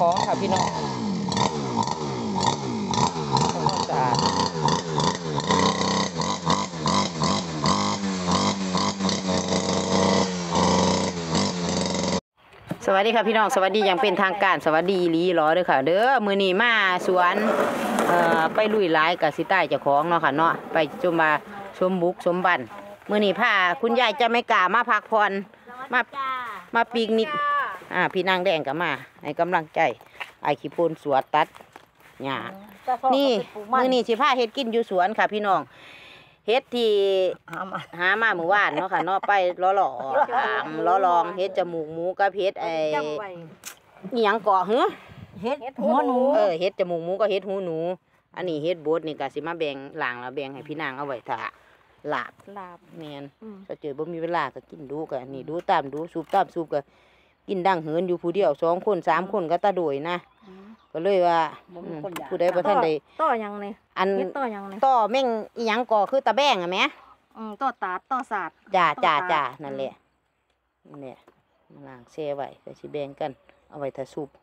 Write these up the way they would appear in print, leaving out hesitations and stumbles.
ของค่ะพี่น้องสะอาดสวัสดีค่ะพี่น้องสวัสดีอย่างเป็นทางการสวัสดีลีล้อด้วยค่ะเด้อมือนี้มาสวนไปลุยหลายกับสิใต้เจ้าของเนาะค่ะเนาะไปชมบุกชมบันมือนี้พาคุณยายจะไม่กล้ามาพักผ่อนมาปิกนิกพี่นางแดงก็มาให้กำลังใจไอขี้พูนสวนตัดหญ้านี่มือนี้สิพาเฮ็ดกินอยู่สวนค่ะพี่น้องเฮ็ดที่หามาเมื่อวานเนาะค่ะเนาะไปล้อลองเฮ็ดจมูกหมูกับเฮ็ดไอ้อีหยังเกาะหือเฮ็ดหูหนูเฮ็ดจมูกหมูก็เฮ็ดหูหนูอันนี้เฮ็ดบดนี่ก็สิมาแบ่งล้างแล้วแบ่งให้พี่นางเอาไว้ถ้าลาบแม่นถ้าเจอบ่มีเวลาก็กินดูก็นี่ดูตามดูสูบตามสูบก็กินดังเหินอยู่ผู้เดียว2คน3คนก็ตาโดยนะก็เลยว่าผู้ใดบ่ทันได้ต่อยังนี่อันต่อยังนี่ต่อแม่งอีหยังก่อคือตะแบงอ่ะแม่ต่อตาดต่อศาสตร์จ้านั่นแหละเนี่ยล้างแช่ไว้ก็สิแบ่งกันเอาไว้ถ้าซุป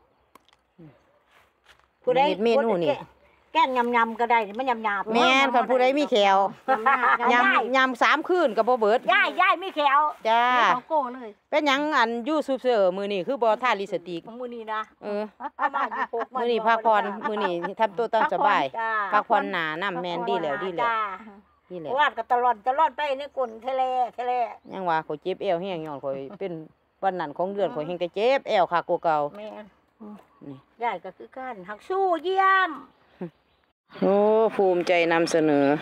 ผู้ใดเมนูนี่แก้นยำก็ได้มันยำแม่นคันผู้ใดมีแขวยำ3คืนก็บ่เบิดย่ายมีแขวจ้าของโก้เลยเป็นหยังอันอยู่ซุปเสือมื้อนี้คือบ่ทาลิปสติกมื้อนี้นะมื้อนี้พักผ่อนมื้อนี้ทำตัวตามสบายพักผ่อนหนาน้ำแม่นดีแล้วนี่แหละวาดก็ตลอดไปในกลุ่นทะเลยังว่าข่อยเจ็บเอวแฮงย้อนข่อยเป็นวันนั้นของเดือนข่อยแฮงแต่เจ็บเอวคักกว่าเก่าแม่นนี่ย่ายก็คือกันหักสู้เยี่ยมโอ้ภูมิใจนำเสนอ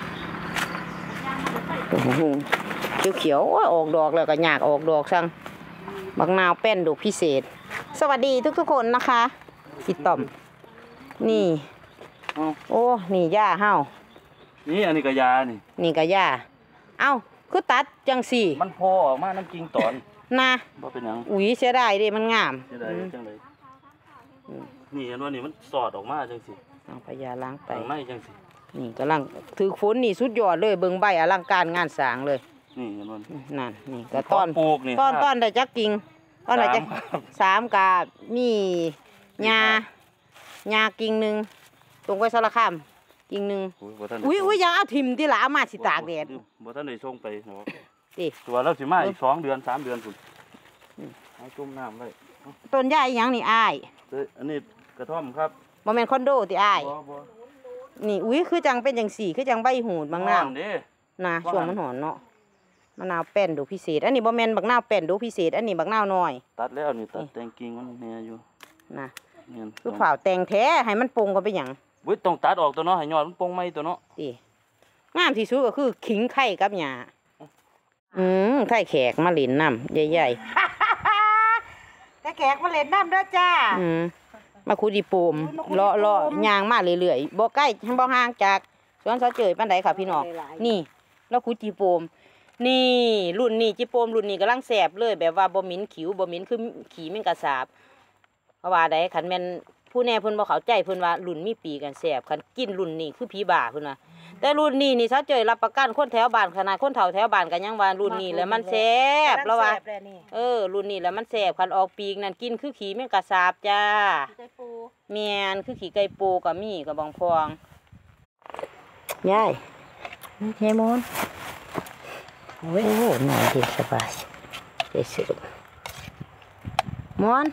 โอ้โหเขียวออกดอกแล้วก็อยากออกดอกสั่งบักนาวแป้นดอกพิเศษสวัสดีทุกคนนะคะพี่ต่อมนี่โอ้นี่ย่าเฮานี่อันนี้ก็ยานี่ก็ย่าเอ้าคือตัดจังสี่มันพอออกมาน้ำกิ่งตอนนะบ่เป็นหยังอุ้ยเสียดายดิมันงามเสียดายจังเลยนี่เห็นว่านี่มันสอดออกมาจังสิเอาพยาล้างไตไม่จังสินี่กำลังถือฝนนี่สุดยอดเลยเบิ่งใบอลังการงานสร้างเลยนี่เห็นว่านั่นนี่ก็ต้นปลูกนี่ต้นได้จักกิ่งต้นได้จัก3กามีหญ้ากิ่งนึงตรงไว้สารคามกิ่งนึงอุ้ยอย่าเอาทิ่มที่หลามาสิตากแดดบ่ทันได้ส่งไปเนาะติตัวเราสิมาอีก2เดือน3เดือนพุ่นให้จุ่มน้ำไว้ต้นหญ้าอีหยังนี่อ้ายอันนี้กระท่อมครับบ่แม่นคอนโดติอ้ายนี่อุ้ยคือจังเป็นจังสี่คือจังใบหูดบางน้ำนะช่วงมันหอนเนาะมะนาวแป้นดูพิเศษอันนี้บ่แม่นบักนาวแป้นดูพิเศษอันนี้บักนาวน้อยตัดแล้วนี่ตัดแตงกิ่งมันเนี่ยอยู่นะคือฝ่าวแตงแท้ให้มันปงก็เป็นหยังเว้ยต้องตัดออกตัวเนาะให้ยอดมันปงไม่ตัวเนาะติงามที่สุดก็คือขิงไข่กับหญ้าไข่แขกมาเล่นน้ำใหญ่ๆแต่แขกมาเล่นน้ำด้วยจ้ามาคุดีโปมเลาะยางมาเรื่อยๆบ่ใกล้บ่ห่างจากสวนเสาเจยปานใดค่ะพี่น้องนี่แล้วคุดีโปมนี่รุ่นนี้จิโปมรุ่นนี้กำลังแสบเลยแบบว่าบ่หมิ่นขิวบ่หมิ่นคือขี้แมงกะสาบเพราะว่าใดคันแม่นผู้แน่เพิ่นบ่เข้าใจเพิ่นว่ารุ่นมีปีกันแสบคันกินรุ่นนี้คือผีบ้าเพิ่นว่าแต่รุ่นนี้นี่เสาเจยรับประกันคนแถวบ้านขนาดคนเฒ่าแถวบ้านก็ยังว่ารุ่นนี้แล้วมันแสบแล้วว่ารุ่นนี้แล้วมันแสบคันออกปีกนั่นกินคือขี้แมงกะสาบจ้าแม่นคือขี้ไก่ปูก็มีกับบางพวงยายเฮมอนโอ้หน่อยดีสบายเด็ดสุดมอน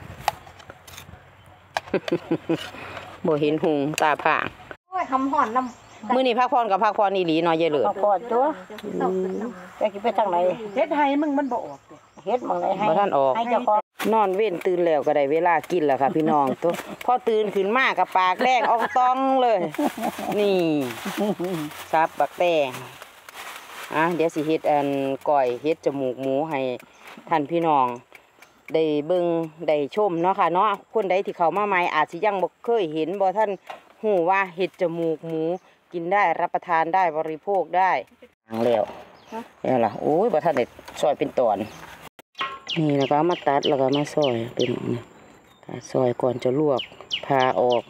บ่เห็นหุงตาผางทำห่อนน้ำมื้อนี้พักผ่อนกับพักผ่อนอีหลีน้อยเยอะเลยพักผ่อนตัวจะกินไปทางไหนเฮ็ดให้มึงมันบ่ออกเฮ็ดมึงไหนให้บ่ทันออกนอนเว้นตื่นแล้วก็ได้เวลากินแล้วค่ะพี่น้องตัวพอตื่นขึ้นมากับปากแดงอองตองเลยนี่ซับบักแตงเดี๋ยวสิเฮ็ดก้อยเฮ็ดจมูกหมูให้ท่านพี่น้องได้เบิ่งได้ชมเนาะค่ะเนาะคนใดที่เข้ามาใหม่อาจสิยังบ่เคยเห็นบ่ท่านฮู้ว่าเฮ็ดจมูกหมูกินได้รับประทานได้บริโภคได้แล้วล่ะโอ้ยบ่ทันได้ซอยเป็นตอนนี่แล้วก็มาตัดแล้วก็มาซอยเป็นซอยก่อนจะลวกพาออก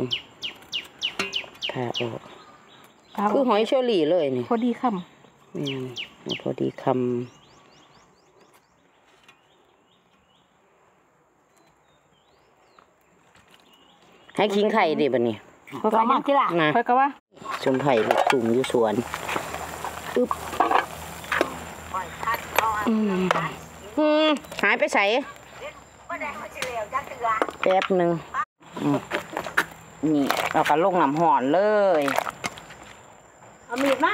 คือหอยเชอรี่เลยนี่พอดีคำพอดีคำให้คิงไข่ดิบัดนี้เขาก็มาที่ละนะเขาก็ว่าชมไผ่ลูกตุ่มอยู่สวนอึ๊บหายไปใส่แป๊บหนึ่งนี่เราก็ลงน้ำห่อนเลยเอามีดมา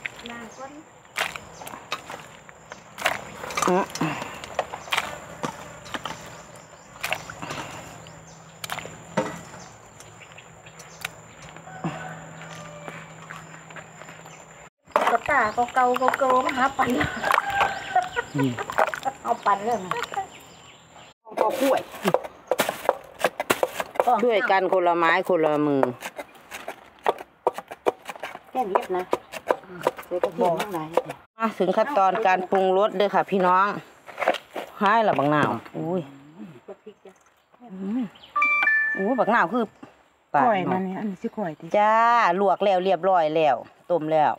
กระตาเก่ามาหาปันเอาปันเรื่องเอากล้วยช่วยกันคนละไม้คนละมือแค่นี้นะเดี๋ยวก็บอกไหนมาถึงขั้นตอนการปรุงรสเด้อค่ะพี่น้องให้ละบักนาวอุ้ยบักนาวคือปลาก้อยมันนี่อันนี้สิก้อยดิจ้าลวกแล้วเรียบร้อยแล้วต้มแล้ว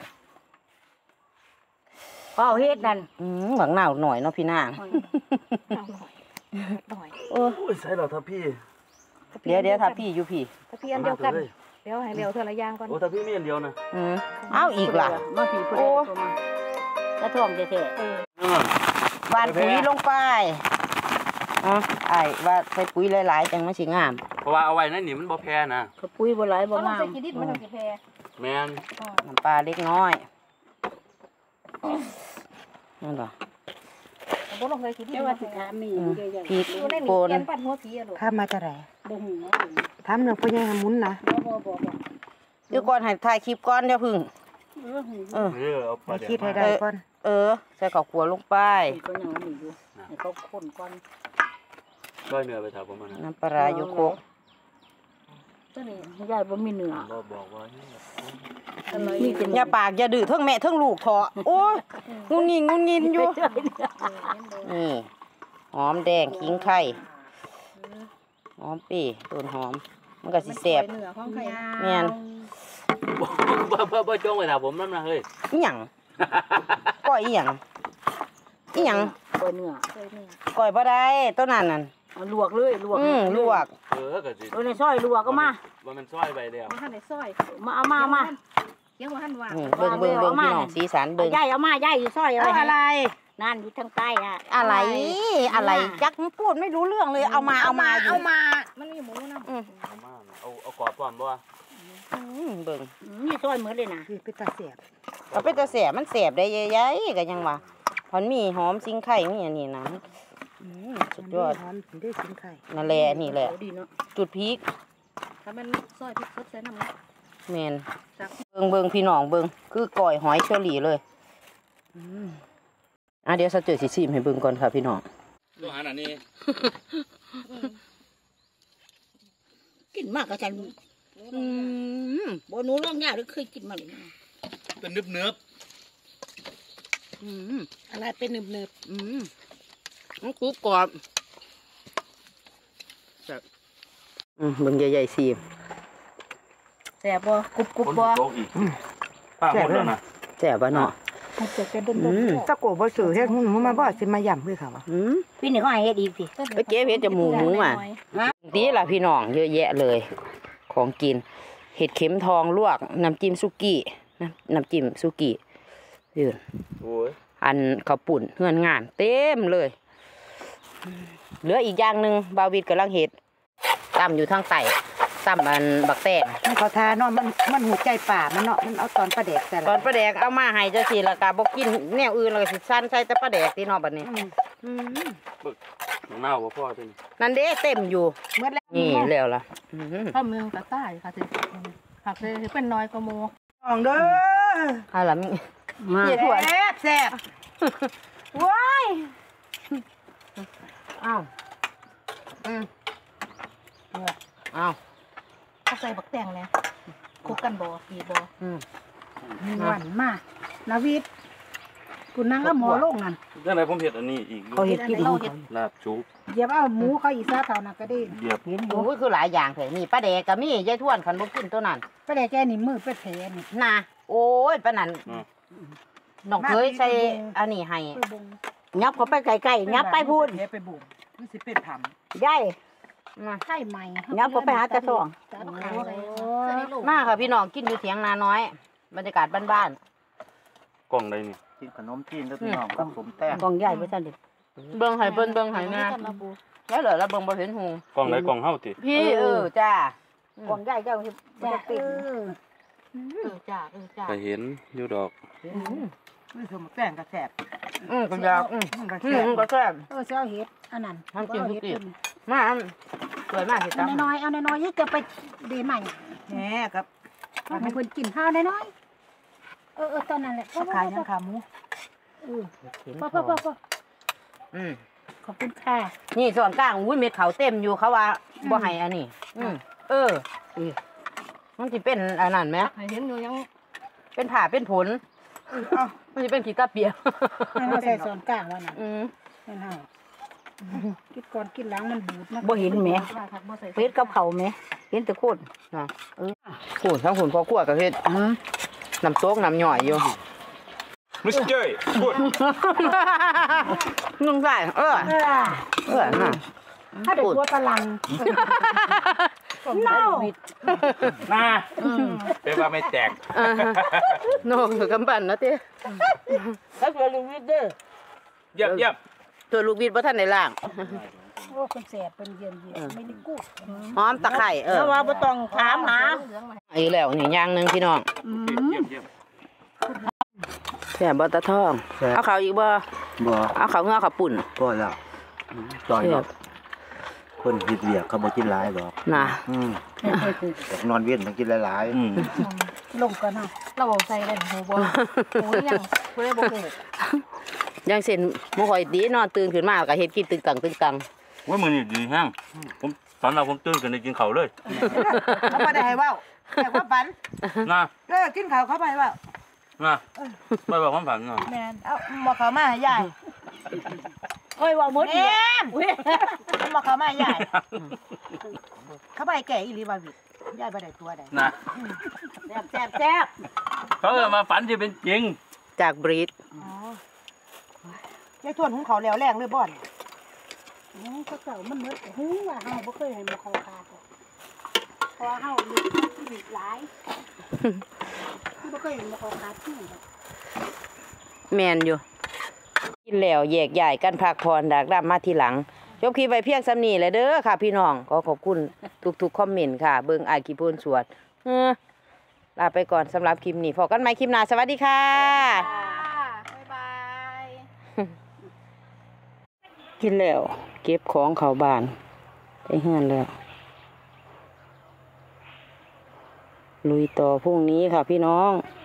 พ่อเฮ็ดนั่นบักนาวหน่อยเนาะพี่นางหน่อยโอ้ยใส่เหรอท่าพี่เดี๋ยวถ้าพี่อยู่พี่ตะเพียนเดียวกันเดี๋ยวให้เร็วเท่าละอย่างก่อนโอ้ท่าพี่มีอันเดียวนะเอาอีกล่ะมาผีผู้ใดตัวมาแล้วท่วมเท่หวานปุ๋ยลงไปไอ้ว่าใส่ปุ๋ยหลายๆจังมันสิงามเพราะว่าเอาไว้นั่นนี่มันบ่แพ้นะๆก็ปุ้ยบ่หลายบ่งามใส่กินดิบมันสิแพ้แมนน้ำปลาเล็กน้อยนั่นเหรอบ่ลงใส่กินดิบว่าสิถามนี่ใหญ่พริกๆอยู่ในนี่ป่นแกนปัดหัวผีอ่ะลูกถ้ามาจะไหนบ่ฮู้ถามเรื่องพ่อใหญ่หามุนนะบ่เดี๋ยวก่อนให้ถ่ายคลิปก่อนเดี๋ยวพึ่งเอาปลาคิดแดให้กได้ก่อนใส่ข้าวคั่วลงไปก็ยังมีอยู่ให้เขาคนก่อนก้อยเนื้อไปถามผมมันน้ำปลาร้าอยู่โคกตัวนี้ยายบ่มีเนื้อบ่บอกว่ามีเป็นอย่าปากอย่าดื้อเทั้งแม่เทั้งลูกเถาะโอ้ยงุนงินอยู่นี่หอมแดงขิงไข่หอมปีต้นหอมมันก็สิแซ่บเนื้อของใครแม่นบ่จ้องไปถามผมนั่นนะเฮ้ยอีหยังก้อยอีหยังอีหยังก้อยเนื้อก้อยบ่ได้ต้นนั้นนั่นเอาลวกเลยลวกลวกก็สิในซอยลวกก็มาว่ามันซอยไปแล้วมาหั่นในซอยมาเอามาเคียงว่าหั่นว่าเบิ่งพี่น้องสีสันเบิ่งยายเอามายายอยู่ซอยอะไรอะไรนั่นอยู่ทางใต้อ่ะอะไรจักพูดไม่รู้เรื่องเลยเอามาอยู่มันมีหมูนะเอากรอบก่อนบ่เบิ่งมีซอยเหมือนเลยนะคือเป็นตาเสียบก็เป็นตาแสบมันแสบได้ใหญ่ๆก็ยังว่าพอนมีหอมซิงไข่มีอันนี้นะสุดยอดหอมถึงได้กินไข่นั่นแหละนี่แหละดีเนาะจุดพีคถ้ามันซอยพริกสดใส่น้ำแมนเบิ่งพี่น้องเบิ่งคือก่อยหอยเชอรี่เลยเดี๋ยวสะเจอสิซิมให้เบิ่งก่อนค่ะพี่น้องตัวหันอันนี้กินมากกับฉันบ่หนูร้องยากหรือเคยกินมาหรือเป็นเนื้ออะไรเป็นเนิบมันกรุบกรอบเบิ่งใหญ่ๆสิๆแซ่บบ่กรุบคนบ่โตอีกป้าหมดแล้วนะแซ่บบ่เนาะมันจะเป็นดนตะโกบ่สื่อเฮ็ดหุ่นมาบ่สิมาย่ำคือเขาว่าพี่นี่เขาให้เฮ็ดอีกสิไปเก็บเห็ดจมูกหมูมาดีล่ะพี่น้องเยอะแยะเลย ของกินเห็ดเข็มทองลวกน้ำจิ้มซุกี้น้ำจิ้มซุกี้ยืนโอ้ยอันข้าวปุ่นเฮือนงานเต็มเลยเหลืออีกอย่างหนึ่งบาวิดกำลังเห็ดตำอยู่ทางใต้ตำอันบักแตงมันเขาทาเนาะมันหูใจป่ามันเนาะมันเอาตอนปลาแดกแต่ตละอนปลาแดกเอามาให้เจ้าสิและกาบอกกินแนวอื่นแล้วก็สิสั้นใส่แต่ปลาแดกที่นอกบัดนี้เน่าบ่พ่อเป็นนั่นเด้เต็มอยู่เมื่อแล้วนี่แล้วล่ะถ้าเมืองกะใต้ค่ะสิหักเลยเป็นน้อยกว่าโมน้องเด้อเอาล่ะมีมาเจ็ดถ้วยแซ่บแซ่บว้ายอ้าวอ้าวเขาใส่บักแตงเนี่ยคุกกันบ่ปีบ่มีหวานมากนาวิทย์คุณนั่งก็หมอโลกนั่นจังไดผมเฮ็ดอันนี้อีกเขาเฮ็ดกินหมูลาบจุกเหยียบเอาหมูเขาอีกซะเท่านั้นก็ได้เหยียบเห็นอยู่โอ้ยคือหลายอย่างเลยนี่ปลาแดกก็มียายทวนขันบ่กินตัวนั้นปลาแดกแกนี่มือเป็นแผลนี่น่ะโอ้ยปานนั้นน้องเคยใส่อันนี้ให้ยับเขาไปไกลๆยับไปพูดแผลไปบุ่มมันสิเป็นผำยายมาไข่ใหม่งั้นพอไปหาตาสองมาค่ะพี่น้องกินอยู่เถียงนาน้อย บรรยากาศบ้านกล่องใดนี่กินขนมจีนแล้วพี่น้องกับสมแต้มกองใหญ่บ่ซั่นดิๆเบิ่งให้เบิ่งให้นะแล้วเหรอแล้วเบิ่งบ่เห็นหูกล่องใดกล่องเฮาติพี่จ้ากองใหญ่เจ้าสิบ่ได้ปิดจ้าก็เห็นอยู่ดอกนี่คือแป้งกระแสบก็อยากก็แซ่บเสียเห็ดอันนั้นทำกินทุกที มาสวยมากสิเอาจ้าน้อยๆเอาน้อยๆจะไปดีใหม่แหมครับเอาให้คนกินข้าวน้อยๆตอนนั้นแหละขายยังขาหมูพ่อขอบคุณค่ะนี่ส่วนกลางอุ้ยเม็ดเขาเต็มอยู่เขาว่าบ่ให้อันนี้มันสิเป็นอันนั้นไหมเห็นอยู่ยังเป็นผ่าเป็นผลมันจะเป็นขี้ตาเปียกเราใส่ส่วนกลางไว้น่ะอืมนั่นเอากินก่อนกินหลังมันบูดนะบ่เห็นแหมเฮ็ดกับเขาแหมเห็นแต่โคตรนะหุ่นทั้งหุ่นพอคั่วกับเฮ็ดน้ำโต๊กน้ำหน่อยอยู่มิสเจอร์พูดนุ่งใส่น่ะถ้าเด็กตัวตะลังเน่าน่าเป็นว่าไม่แตกโน่คือกำปั้นนะเต้แล้วตัวลุงวิทย์เด้อเยี่ยมตัวลูกบิดบ่ทันได้ล้างโอ้เป็นแสบเป็นเย็นไม่ได้กู้หอมตะไคร้แล้วว่าบ่ต้องถามหาอีกแล้วนี่อย่างหนึงพี่น้องเยี่ยมแซ่บบ่ตะทองเอาข้าวอีกบ่บ่เอาข้าวเงาข้าวปุ่นก็แล้วตอนนี้คนคิดเวียกเขาบ่กินหลายหรอกน่ะอยากนอนเวียนต้องกินหลายลงกันเนาะเราบอกใส่ได้หูบ่หูยังผู้ได้บ่หูยังเส้นบ่ค่อยดีนอนตื่นขึ้นมาก็เฮ็ดกินตึงตังว่ามื้อนี้ดีแฮงผมตอนเราผมตื่นกันได้กินข้าวเลยเขาบ่ได้ให้เว้าแต่ว่าฝันนะกินข้าวเข้าไปเว้านะไม่บอกความฝันเนาะแม่นเอาหมอเขามาให้ยายเอ้ยว่าหมดอีกหมอเขามาให้ยายเขาไปแก่อีหลีบ่าวิยายบ่ได้ตัวใดนะแซ่บเขามาฝันที่เป็นจริงจากบรีดยายทวนหุงเขาวแล้วแรงเลยบ่อนก็เก่ามันเหมือนหูว่าเฮาบ่เคยให้มันคอขาดเพราะเฮามีหลายบ่เคยเห็นมันคอขาดที่แม่นอยู่กินแล้วแยกย้ายกันพักผ่อนดากดำมาทีหลังยกคลิปไว้เพียงส่ำนี้แหละเด้อค่ะพี่น้องขอขอบคุณทุกๆคอมเมนต์ค่ะเบิ่งอ้ายขี้พูนสวดลาไปก่อนสำหรับคลิปนี้พบกันใหม่คลิปหน้าสวัสดีค่ะบ๊ายบายกินแล้วเก็บของเข้าบ้านไปเฮือนแล้วลุยต่อพรุ่งนี้ค่ะพี่น้อง